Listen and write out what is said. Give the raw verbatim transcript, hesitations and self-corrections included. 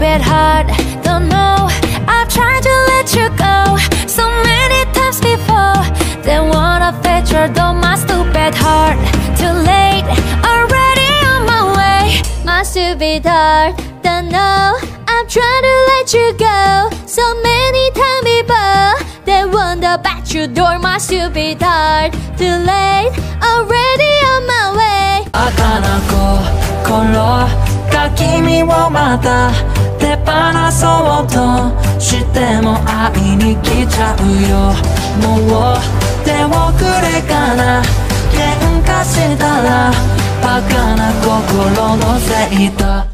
stupid heart. Don't know, I've tried to let you go so many times before. They wanna feature though my stupid heart. Too late, already on my way. My stupid heart, don't know, I'm trying to let you go so many times before. They wonder about your door, my stupid heart. Too late, already on my way. 儚心が君をまた手放そうとしても会いに来ちゃうよ。もう手遅れかな。喧嘩したらバカな心のせいだ。